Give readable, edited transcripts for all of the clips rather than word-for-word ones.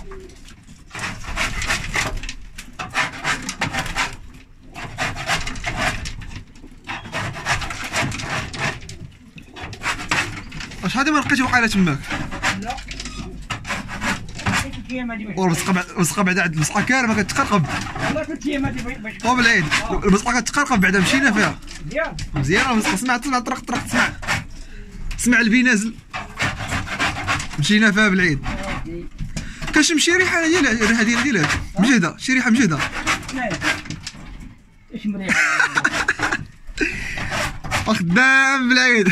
واش هادي ما لقيتي وقيله تماك؟ لا والمسقه بعدا عند المسقه كارمه كتقرقب. والله 3 ايام هادي باش طوب العيد المسقه كتقرقب بعدا مشينا فيها مزيان. مزيانه المسقه. سمعت طرق تسمع البي نازل مشينا فيها بالعيد. كنشم شي ريحه ديال الريحه ديال مجهده، شي ريحه مجهده. ايش مريحه خدام بالعيد.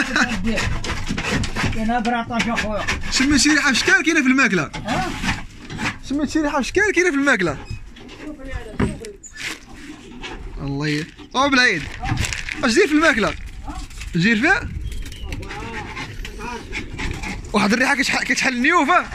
انا براطاش اخويا. شميت شي ريحه شكال كاينه في الماكله. شميت شي ريحه شكال كاينه في الماكله. الله طوب بالعيد. اش دير في الماكله؟ جير فيها واحد الريحه كتحل النيوفه.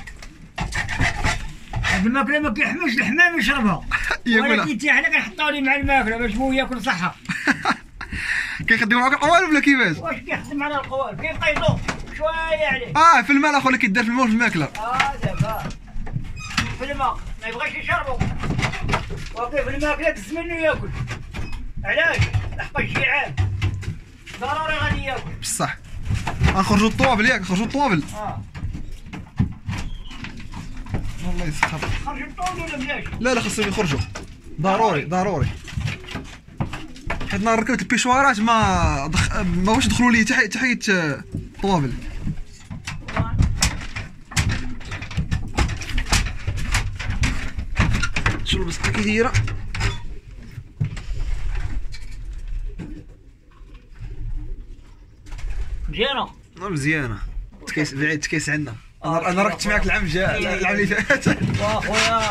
هاد الماكله ما كيحملش الحمام يشربها. ولكن حنا كنحطوها ليه مع الماكله باش هو ياكل صحه. كيخدم معاك القوالب ولا كيفاش؟ واش كيخدم على القوالب كيبقى يطوف شويه عليه. في الماء الاخر اللي كيدار في الماء في الماكله. دابا في الماء ما يبغاش يشربو ولكن في الماكله دز منو ياكل. علاش؟ لحقاش جيعان ضروري غادي ياكل. بصح غنخرجوا الطوابل ياك نخرجوا الطوابل. والله يسخر. خرجوا الطوابل ولا بلاش؟ لا خاصهم يخرجوا ضروري. حيت نهار ركبت البيشوارات ما واش دخلوا لي تحية الطوابل. شنو المسقه كي دايره؟ مزيانه مزيانه. بعيد تكيس عندنا. انا ركبت معاك العام اللي فات. واخويا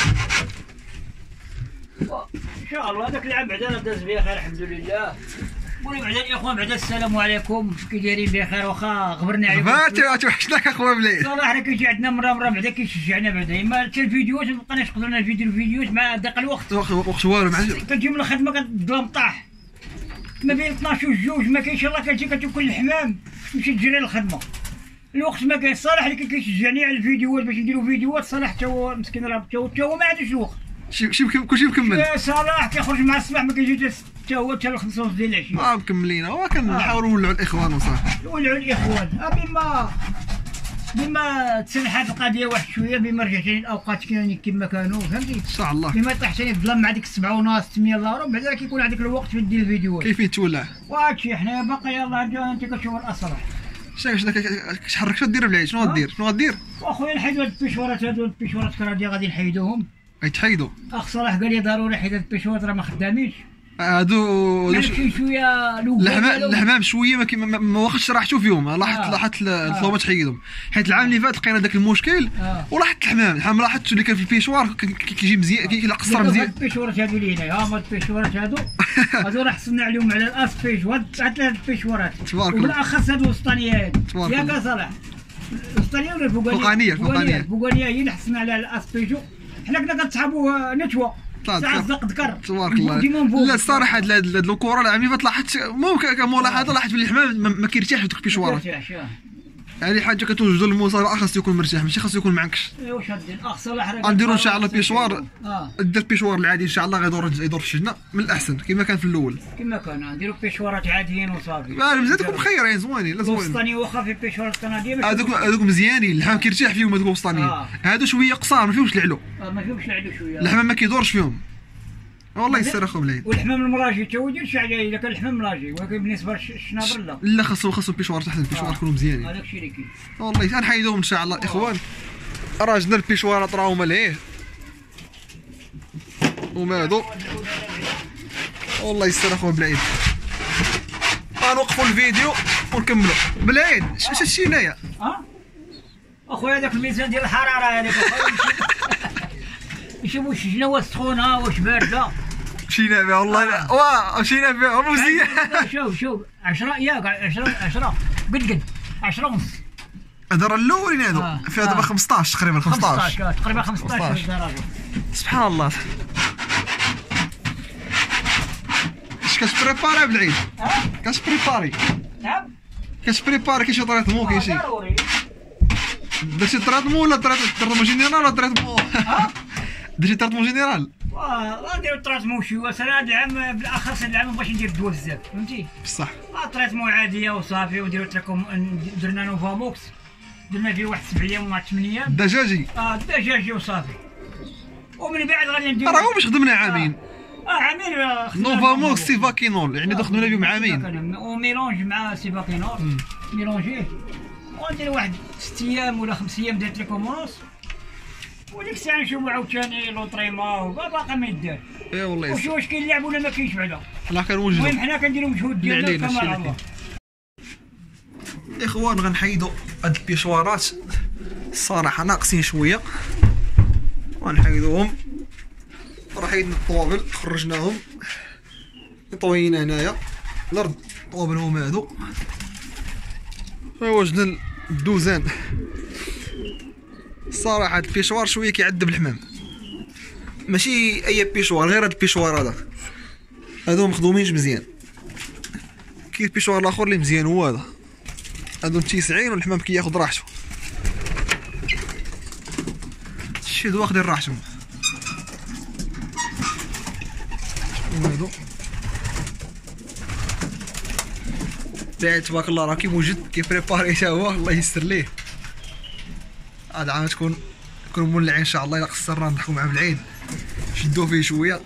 ان شاء الله هذاك العام بعدا داز بخير الحمد لله. قولي بعدا الاخوان بعدا السلام عليكم كي دايرين بخير واخا غبرنا عليكم. توحشناك اخويا بليل. صراحه راه كيجي عندنا مره بعدا كيشجعنا بعدا اما حتى الفيديوهات ما بقيناش نقدروا الفيديوهات مع ضيق الوقت. وقت والو مع كنجي من الخدمه كالظلام طاح ما بين 12 و 2 ما كاينش الله كتجي كتاكل الحمام تمشي تجري للخدمه. الوقت ما كاين. صالح اللي كيشجعني على الفيديوهات باش نديروا فيديوهات. صالح حتى هو مسكين راه حتى هو ما عندوش الوقت. كلشي مكمل. صلاح كيخرج مع الصباح ما كيجي حتى هو حتى ل5 ديال العشيه. مكملين كنحاولوا نولعوا الاخوان وصافي. نولعوا الاخوان بما تسنحات القضيه واحد شويه بما رجعت الاوقات كما كانوا فهمتي ان شاء الله. بما طيح ثاني الظلام مع ديك 7 ونص 8 الله ربع بعدا كيكون هذاك الوقت في دير الفيديوهات. كيفيه تولع وهادشي حنا باقي يلاه انت كتشوف الاصل. كتحرك شنو دير بالعيد؟ شنو غدير؟ واخويا نحيدو هاد البيشورات كرا غادي نحيدوهم. يتحيدوا. اخ صلاح قال لي ضروري حيد هاد البيشورات راه ما خدامينش. هادو شويه الحمام شويه ما واخدش راحتو فيهم. لاحظت الطلبه تحيدهم حيت العام اللي فات لقينا داك المشكل ولاحظت الحمام لاحظت اللي كان في البيشوار كيجي مزيان كيقصر مزيان. البيشورات هادو اللي هنايا هما البيشورات هادو راه حصلنا عليهم على الاسبيج وهاد 3 بيشورات وبالاخص هادو الوسطانيات ياك صلاح. الوسطانيه ولا الفوقانيه؟ الفوقانيه هي اللي حصلنا عليها الاسبيجو. حنا كنا كنسحبوا نتوى ساعه صدق ذكر تبارك الله. لا الصراحه هاد الكره العام اللي فات لاحظت ممكن كملاحظه لاحظت بلي الحمام ما كيرتاحش في ديك البيشوارات. هذه حاجه كتوجدوا للمصارع خاصو يكون مرتاح ماشي خاصو يكون معكش. واش غدير اخ صلاح غنديرو ان شاء الله بيشوار. دير البيشوار العادي ان شاء الله غيدور في الشجنه من الاحسن كما كان في الاول. كما كان نديرو بيشوارات عاديين وصافي. مزيان مخيرين زوينين لا زوينين. الوسطاني واخا في بيشوارات الكنديه هذوك مزيانين. الحمام كيرتاح فيهم هذوك الوسطانيين. هادو شويه قصار ما فيهمش العلو. ما فيهمش العلو شويه. الحمام ما كيدورش فيهم. والله يسر اخو بليد. والحمام المراجي تا هو يدير شي حاجه اذا كان الحمام مراجي ولكن بالنسبه للشنابر لا خاصو البيشوار تحت البيشوار يكونوا مزيانين. هذاك الشيء اللي كاين. والله غنحيدوهم ان شاء الله الاخوان. راجلنا البيشوارات راهو ملهيه ومادو. والله يسر اخو بليد. غنوقفوا الفيديو ونكملوا. بليد شتي هنايا؟ اخويا هذاك الميزان ديال الحراره هذاك نشوفوا الشجنه واش سخونه واش بارده. مشينا بها والله واه مشينا بها مزيان. شوف 10 ياك 10 قد 10 ونص. هذا راه الاولين هادو فيها دابا 15 تقريبا 15 تقريبا 15 درجه. سبحان الله. اش كتبريباري بالعيد؟ كتبريباري؟ نعم كتبريباري كاين شي طريقه مو كاين شي. درتي تريطمون ولا تريطمون جينيرال ولا تريطمون؟ درتي تريطمون جينيرال؟ ندير تريطمون شويه هذا العام بالاخص هذا العام مابغيتش ندير الدواء بزاف فهمتي؟ بصح تريطمون عاديه وصافي ونديرو درنا نوفاموكس درنا فيه واحد 7 ايام ولا 8 ايام الدجاجي الدجاجي وصافي ومن بعد غادي ندير راه باش خدمنا عامين عامين نوفاموكس سيفاكينول يعني خدمنا بهم عامين وميلونج مع سيفاكينول ميلونجيه وندير واحد 6 ايام ولا 5 ايام ديال تريكومونوس وديك الساعه نشوفو عاوتاني لوطريما وباقي ما يدار. اي والله واش كاين اللعب ولا ما كاينش بعدا حنا كنوجدو المهم حنا كنديرو مجهود ديالنا كما الله. اخوان غنحيدو هاد البيشوارات الصراحه ناقصين شويه غنحيدوهم. راه حيدنا الطوابل خرجناهم طوينا هنايا الارض الطوابل هما هادو وجدنا الدوزان. الصراحه هاد البيشوار شويه كيعذب الحمام ماشي اي بيشوار غير هاد البيشوار هذا هادو مخدومينش مزيان. كاين البيشوار الاخر اللي مزيان هو هذا هادو متيسعين والحمام كياخد راحته. شي هادو واخدين راحتهم هادو بعد تبارك الله راه كيوجد كيبريباري حتى هو الله يسر ليه. هاد العام تكون مولعين ان شاء الله الا قصرنا نضحكو معاه بالعيد شدو فيه شويه.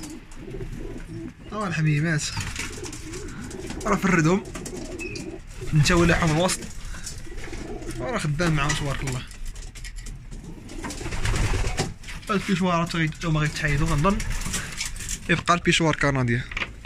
الحميمات راه فردهم انت ولاحهم الوسط راه خدام معاهم تبارك الله. هاد البيشوارات هما غيتحيدو غنظن يبقى البيشوار كنديا.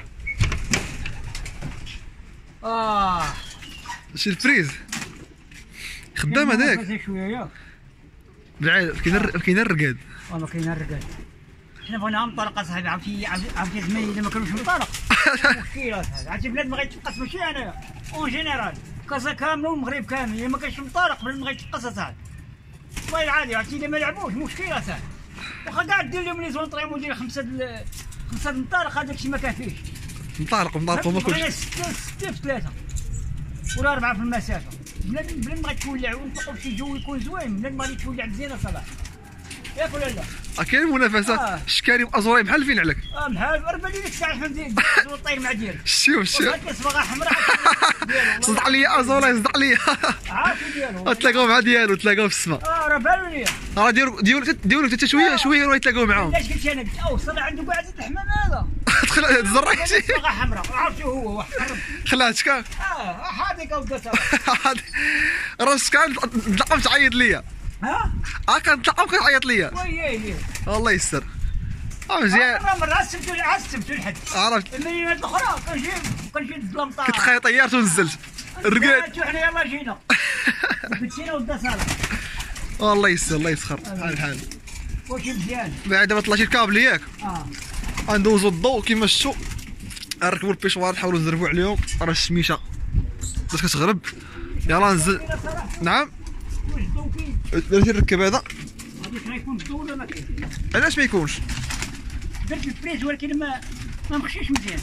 شي الفريز خدام هذاك بعد كاين الرقاد والله كاين الرقاد. حنا بغينا نطلق اصاحبي عرفتي زمان اذا ما كانوش مطلق مشكلات هذا عرفتي بلاد ما غيتقاس ماشي انايا اون جينيرال كازا كامله والمغرب كامل الا ما كانش مطلق بلاد ما غيتقاس اصاحبي والله العادي عرفتي اذا ما لعبوش مشكله اصاحبي واخا كاع دير لهم لي زونطريمون ديال خمسه مطارق هذاك الشيء ما كان فيهش مطارق وما كلش بغينا 6 في 3 ولا 4 في المسافه بلاد ما غتولع ونطلقوا في شي جو يكون زوين بلاد ما غادي تولع مزيانه صباح ياك ولا لا؟ كاين منافسه الشكاري وازوري بحال فين عليك بحال ربا ديك الساعه فهمتي والطير مع ديالك شوف كتصبغ حمراء صدق لي ازوري صدق لي عارف ديالو تلاقاو مع ديالو تلاقاو في السماء راه بانوا ليا راه ديالو حتى شويه راه يتلاقاو معاهم. علاش قلت انا قلت صرا عنده كاع زيت الحمام هذا دخل تزرعتي صبغه حمراء عرفتي هو واحد خلاها شكا حاضيك او دسا راه شكا نتلاقاو تعيط ليا كنتلاقاو كتعيط ليا ويلي الله يستر مزيان مرة عسبت الحد عرفت المدينة الأخرى كنجي الظلمطة كنت خايط طيرت ونزلت الرقاد حنا يلاه جينا بنتينا ودا صالح الله يسر الله يسخر بحال الحال واش مزيان بعد دابا طلعتي الكابل ياك غندوزو الضوء كيما شفتو نركبو البيشوار نحاولو نزربو عليهم راه الشميشه باش كتغرب يلاه نزل. نعم واش الضو كاين درتي نركب هذا واش غيكون الضو ولا ما كاينش علاش ما يكونش درت الفريز ولكن ما مخشيش مزيان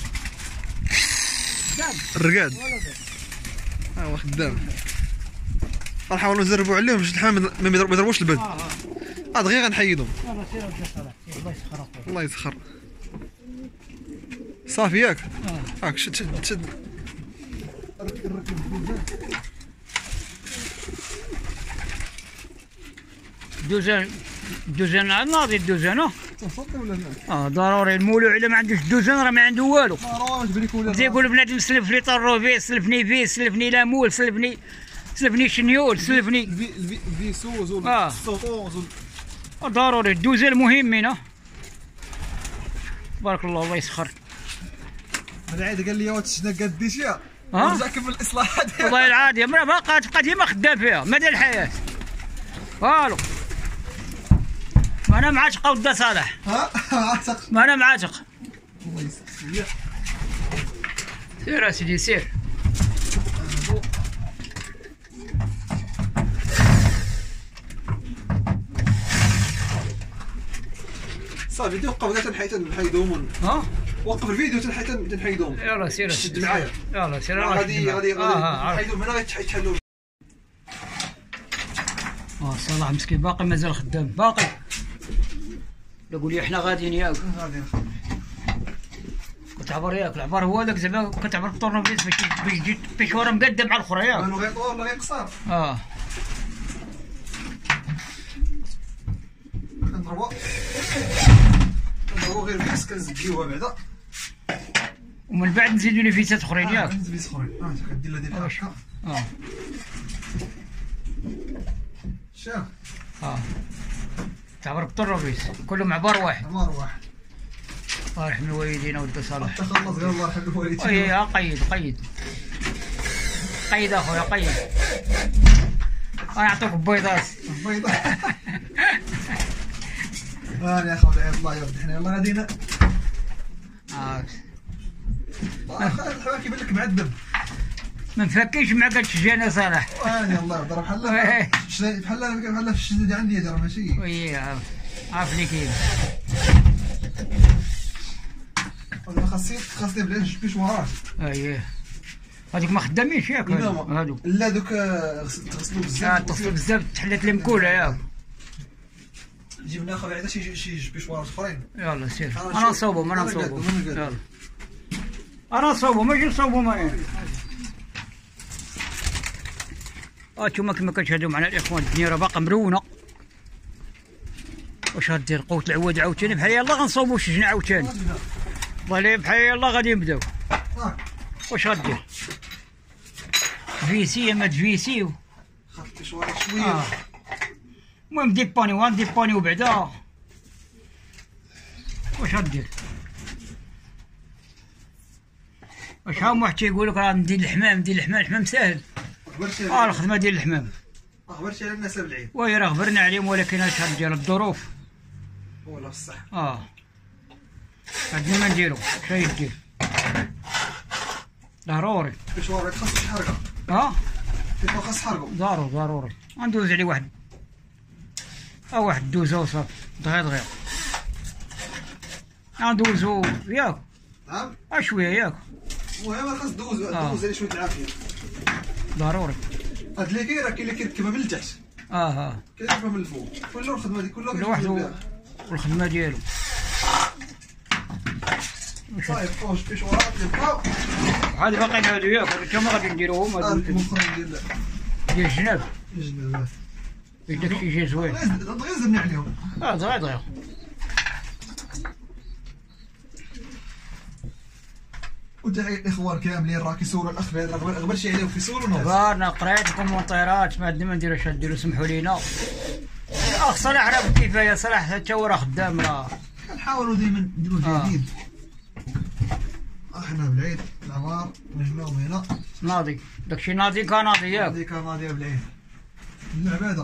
الرقاد هو خدام غنحاولو نزربو عليهم باش الحمام ما يضربوش البرد دغيا غنحيدهم الله يسخر الله يسخر صافي ياك هاك شد دوزان ناضي الدوزان ضروري المولوع الا ما عندوش دوزان راه ما عنده والو. زي يقول بنادم سلف لي طروفيس سلفني فيس سلفني لامول سلفني شنيول سلفني فيسوز والسوطوز ضروري الدوزان مهمين بارك الله يسخر. هذا عاد قال لي واش شنو قديش يا رجع كمل الاصلاحات والله العادي مرة باقا تبقى ديما خدام فيها مدى الحياة والو. ما انا معاتق ودا صالح معاتق ما انا معاتق الله يسخر سير اسيدي سير صافي توقف كاع تنحيدهم وقف الفيديو تنحيدهم يلا سير شد معايا يلا سير غادي نحيدهم هنا غيتحلوا صلاح مسكين باقي مازال خدام باقي. لا قول لي حنا غاديين ياك. غاديين. كتعبر ياك العبار هو هذاك زعما كتعبر بالطورنوفيس باش تجي بيشوره مقدم مع الاخرى ياك. والو غير طول ولا غير قصار. نضربو غير بحس كنزكيوها بعدا ومن بعد نزيدو لي فيسات اخرين ياك. نزيد فيس اخرين. كدير لها ديال هكا. شاف. تعبر بالطورنوفيس كلهم عبار واحد. عبار واحد. الله يرحم الوالدين ولد صالح. تخلص غير الله يرحم الوالدين. قيد قيد اخويا قيد. نعطيك بيضات. بيضات. يا خويا الله يرضي حنا يلاه غاديين. الحواكي يبان لك معذب. ما نفكيش معاك تشجعنا صالح. الله يرضى بحال في الشديد عندي ترى ماشي. وي عارف لي كاين. خاصني بلا جوج بيشوارات. هذيك ما خدامينش ياك هادوك. لا دوك تغسلوا بزاف. تغسلوا بزاف تحلات لي مكوله ياك. جبنا اخويا عاد شي جوج بيشوارات اخرين. يلا سير. انا نصوبهم يلا. انا نصوبهم ماشي نصوبهم انا. هانتوما كما كتشاهدوا معنا الاخوان الدنيا راه باقا مرونه. واش غدير قوة العواد عاوتاني بحال يلاه غنصوبوا الشجن عاوتاني. والله بحال يلاه غادي نبداو. واش غدير؟ فيسي ما تفيسيو. خاطر شويه شويه. المهم ديبانيو بعدا. واش غدير؟ واش هاهم واحد تيقول لك راه ندير الحمام الحمام ساهل. الخدمه ديال الحمام. خبرتي على الناس بالعيد. وي راه خبرنا عليهم ولكن اش غدير الظروف. والله بصح. عندنا ما نديرو اش غيدير. ضروري. المشوار خاص تحرقه. خاص تحرقو. ضروري. غندوز عليه واحد. واحد الدوزه وصافي دغيا. غندوزو ياك. نعم. شويه ياك. المهم خاص دوز عليه شويه العافيه. ضروري. هاد اللي كاين راه كاين اللي كيركبها من التحت. كاين اللي كيركبها من الفوق. كل الخدمه دي كل واحد والخدمه ديالو. صايب واش بيشوارات اللي بقاو. هادي باقيين هادو ياك هادو ما غادي نديروهم هادو المخرج ديال الجناب. باش داكشي يجي زوين. دغيا زدنا عليهم. دغيا. وتحية الاخوان كاملين راه كيسولوا الاخ هذا غبر شي عليهم كيسولوا الناس. انا قريت الكومونتيرات ما عندنا ما نديرو اش نديرو سمحوا لينا. الاخ صلاح راه بالكفايه صلاح حتى هو راه خدام راه. كنحاولوا ديما نديرو جديد. حنا بالعيد العمار نجمعو هنا. ناضي داكشي ناضي كناضي ياك. ناضي كناضي بالعيد. العباده.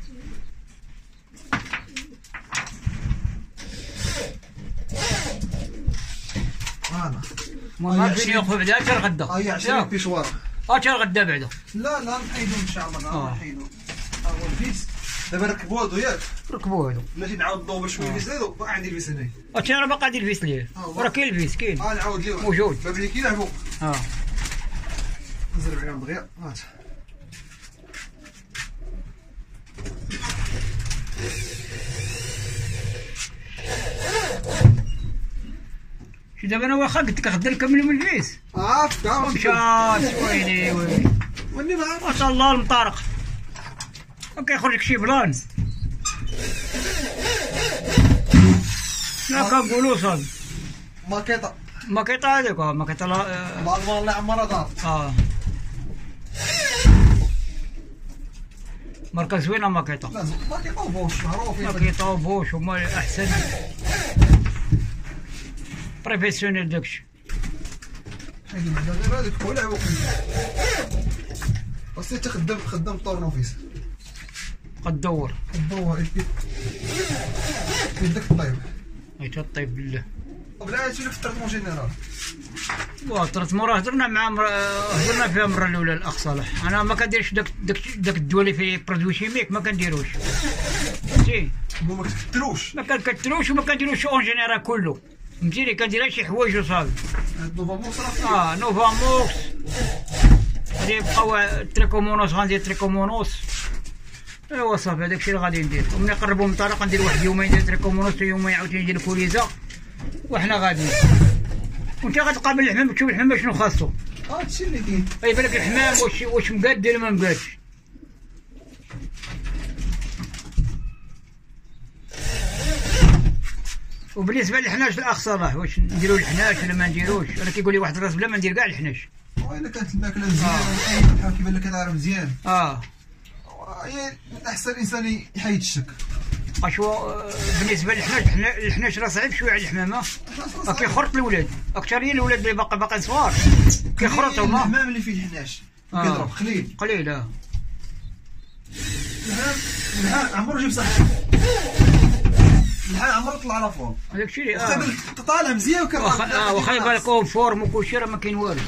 ما فين ياخذ بعدا حتى الغدا. 20 بيشوار. حتى الغدا بعدا. لا نحيدو ان شاء الله نحيدو. هو الفيس. دابا ركبوا هادو ياك. ركبوا هادو. بلاتي نعاود نضوب بشويه الفيس هادو باقي عندي الفيس هنايا. راه باقي عندي الفيس ليه. راه كاين الفيس كاين. نعاود ليه. موجود. باب اللي كيلعبوا. نزرب عليهم دغيا. هات. شي دابا انا واخا قلت لك غدا نكملو من الفيس. مشات ويلي ويلي ما شاء الله المطارق. كيخرج لك شي بلان. لا كنقولو صافي. ماكيطه هذيك ماكيطه الله عمرها دار. ماركه زوينه ماكيطه. لا ماكيطه وبوش معروفين. ماكيطه وبوش هما احسن. بروفيسيونيل داكشي. حيدي بعدا غير هذيك كلها لعبوا بس انت خدام طورنوفيس. كدور يدك الطيب. طيب بالله. وبلا شنو في التريتمون جينيرال. التريتمون راه هضرنا فيها المره الاولى الاخ صالح. انا ما كنديرش داك الدواء اللي فيه برودوي شيميك ما كنديروش. فهمتي؟ ما كتكتروش. ما كنكتروش وما كنديروش اون جينيرال كله. فهمتيني كندير شي حوايج وصافي. نوفاموكس راه نوفاموكس. غادي يبقاو تريكومونوس غندير تريكومونوس. ايوا صافي هذاك الشيء اللي غادي ندير، وملي نقربوا من الطريق ندير واحد يومين نتركهم ونص يومين عاوتاني نجي الكوليزه وحنا غاديين. وانت غتقابل الحمام تشوف الحمام شنو خاصو. هادشي اللي كاين. يبان لك الحمام واش مقاد ولا ما مقادش. وبالنسبه للحناش الاخ صلاح واش نديروا الحناش ولا ما نديروش؟ انا كيقول لي واحد الراس بلا ما ندير كاع الحناش. الا كانت الماكله مزيانه بحال كيبان لك كتعرف مزيان هي احسن الانسان يحيد الشك. اشوا بالنسبه للحناش الحناش راه صعيب شويه على الحمامه، كيخرط الاولاد اكثريه الولاد اللي باقي صغار كيخرطوا. الحمام اللي فيه الحناش كيضرب قليل الحال عمرو جيب صح الحال عمرو طلع على فوق هذاك الشيء طالع مزيان واخا يبان لك هو فورم وكلشي راه ما كاين والو.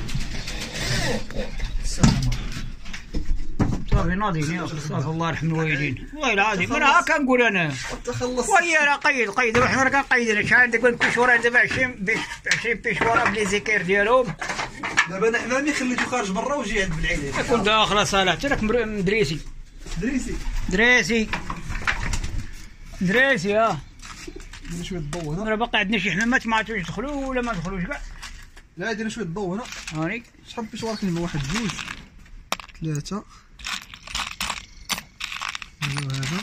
صافي ناضين يا اخي صافي الله يرحم الوالدين والله العظيم انا هكا نقول انا تخلص وهي راه قيد حنا راه كنقيدين شحال عندك من بيشوره دابا 20 بيشوره بلي زيكير ديالهم. دابا انا حمامي خليته خارج برا وجي عند بالعيد كون داخله صالح حتى راك مدريسي دريسي ندير شويه الضو هنا. راه باقي عندنا شي حمامات ما عرفتش يدخلوا ولا ما دخلوش كاع. لا دير شويه الضو هنا. هاني شحال بيشوار كاين؟ 1 2 3 هذا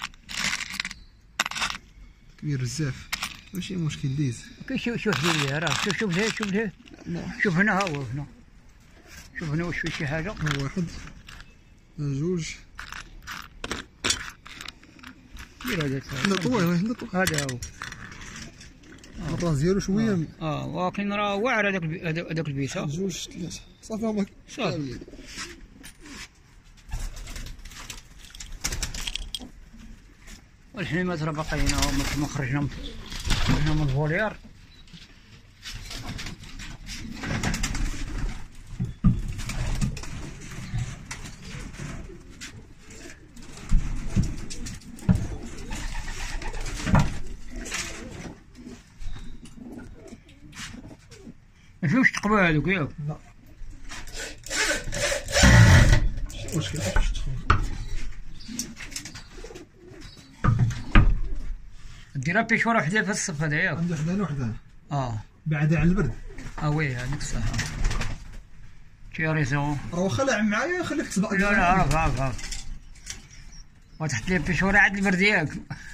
كبير بزاف ماشي مشكل ديز. شوف ليه راه شوف ليه شوف هنا ها هو هنا شوف هنا واش فيه شي حاجه. 1 2 دير هذاك لا طويل هذا هو الراس ديالو شويه ولكن راه واعر هذاك البيت. 2 3 صافي هما صافي. والحمامات راه باقيين ما خرجنا من الفوليار. ما فيهمش تقبا هذوك ياك؟ لا ماشي مشكل ديرها بيشوره وحده في الصف هذا ياك؟ عندي وحده وحده بعدا على البرد. وي هذيك الصح شي ريزون راه واخا لاعب معايا خليك تسبق. لا عرف وتحط لي بيشوره عاد البرد ياك.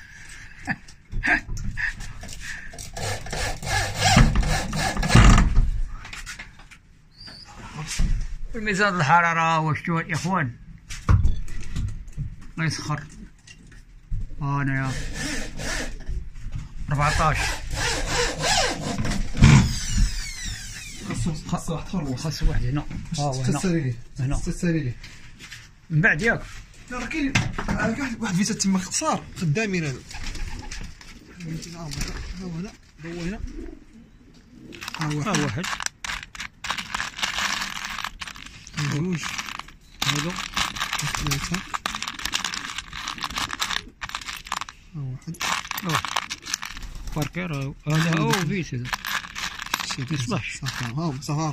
الميزان الحراره واش شتو يا اخوان ما يسخر. انا يا 14 خاصو واحد هنا. هنا تسالي من بعد ياك. لا راه كاين واحد فيتا تما اختصار خدامين هذا. ها هو هنا ضو هنا ها واحد 2 هذا 3 واحد باركر هذا هو فيت هذا مصباح ها صافي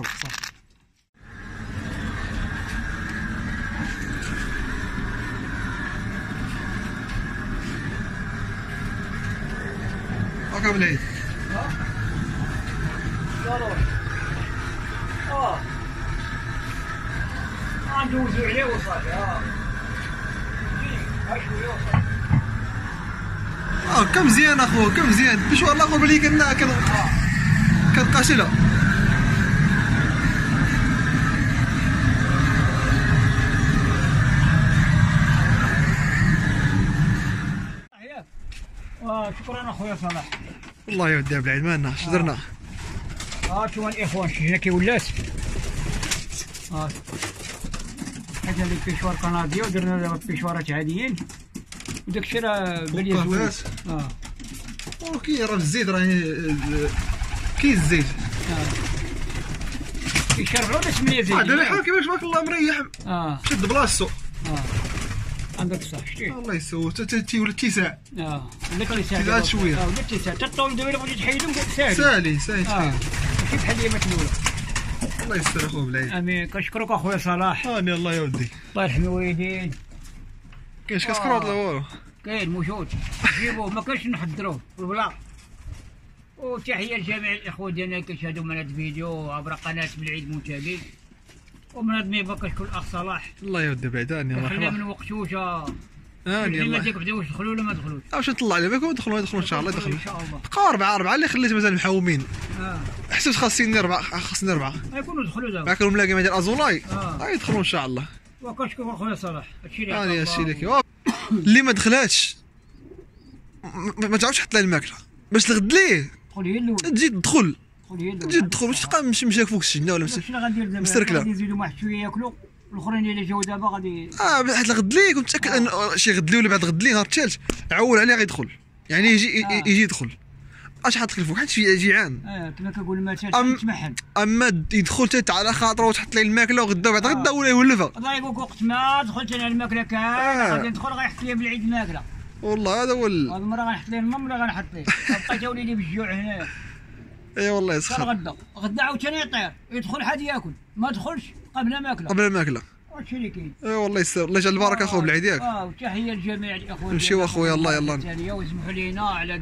هاكا بالعيد. ندوزو عليه وصافي. كم مزيان اخو كم مزيان بشوار الاخر بلي كنقاشلها. شكرا اخويا صلاح. والله يوديها بالعيد ما لنا اش درنا. شوفوا الاخوان هنا كي ولات حاجه اللي بيشوار كنديه ودرنا دابا بيشوارات عاديين وداكشي راه بالي زوين. وكي راه الزيت راه كاين الزيت كيشربوا باش ملي زيت. دابا حال كيفاش تبارك الله مريح شد بلاصتو. عندك صح شتي الله يسوي تيولي اتساع. عندك الاتساع زاد شويه ولا اتساع حتى الطول دابا بغيتي تحيدهم ساهل ماشي بحال اليامات الاولى. الله يستر اخويا بالعيد. امين كنشكرك اخويا صلاح. الله يودي الله يرحم الوالدين. كاينش كاسكروط لا والو. كاين موجود جيبوه ما كانش نحضروه بالبلاط. وتحيه لجميع الاخوه ديالنا اللي كيشاهدوا من هذا الفيديو عبر قناه بالعيد منتجي. ومنظمي كشكون الاخ صلاح. الله يودي بعيداني مرحبا. خلينا من وقتوشه. يلا ديك بداو يدخلوا ولا ما دخلوش؟ واش نطلع عليهم يدخلوا ان شاء الله يدخلوا. بقاو 4 اللي خليت مازال محومين. حسبت خاصني 4 يكونوا دخلوا دابا. معاك الملاقي ديال ازولاي يدخلوا ان شاء الله. وكشكون خويا صلاح هادشي اللي هادشي اللي كاين. اللي ما دخلاتش ما تعاودش تحط ليه الماكله باش تغد ليه. دخل هي الاول تجي تدخل تجي تدخل باش تبقى مشى فوق السجنه ولا شنو غندير دابا؟ مستركله غادي نزيدو واحد شويه ياكلوا الاخرين اللي جاو دابا غادي حيت الغد ليه كنت متاكد ان شي غد ليه ولا بعد غد ليه نهار الثالث عول عليه غيدخل يعني يجي يدخل اش حاط لك الفوق حيت جيعان. كما كنقول المثل تمحن. اما يدخل حتى على خاطره وتحط ليه الماكله وغدا بعد غدا ولا يولفها. الله يقولك وقت ما دخلت انا الماكله كامله غادي ندخل غيحط لي بالعيد الماكله. والله هذا هو هذه المره غنحط ليه الماء ولا غنحط ليه بقيت وليدي بالجوع هنا. اي والله يسخر. غدا عاوتاني يطير يدخل حد ياكل ما دخلش قبل الماكله. هادشي اللي كاين. اي والله يسر الله يجعل البركه اخو بالعيد ياك. وتحيه لجميع الاخوان. نمشيو اخويا يلا ويسمحوا لينا على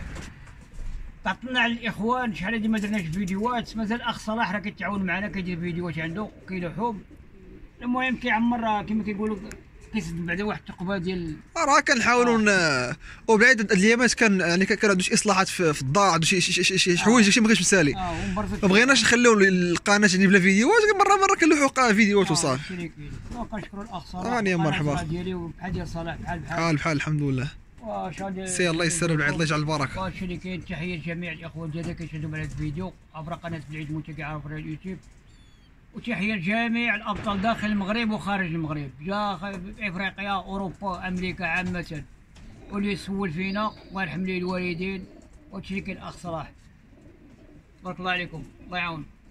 تعطلنا على الاخوان شحال هادي ما درناش فيديوهات. مازال الاخ صلاح راه كيتعاون معنا كيدير فيديوهات عنده كيلوحهم. المهم كيعمر كما كيقولوا كيسد بعدا واحد الثقبه ديال راه كنحاولوا وبعيد الايامات كان يعني كان عنده شي اصلاحات في الدار عنده شي حوايج ما كانش مسالي. ما بغيناش نخليو القناه يعني بلا فيديوهات مره كنلوحوا فيديوهات وصافي. وكنشكروا الاخ صلاح. راني مرحبا ديالي وبحال ديال صلاح بحال الحمد لله. سي الله يسر بالعيد الله يجعل البركه. وهادشي اللي كاين. تحيه لجميع الاخوان ديالنا كيشاهدوا معنا هذا الفيديو عبر قناه بالعيد منتجي عبر اليوتيوب. وتحيه لجميع الابطال داخل المغرب وخارج المغرب افريقيا اوروبا امريكا عامه واللي يسول فينا الله يرحم ليه الوالدين. وهادشي اللي كاين الاخ صلاح. بارك الله عليكم الله يعاون.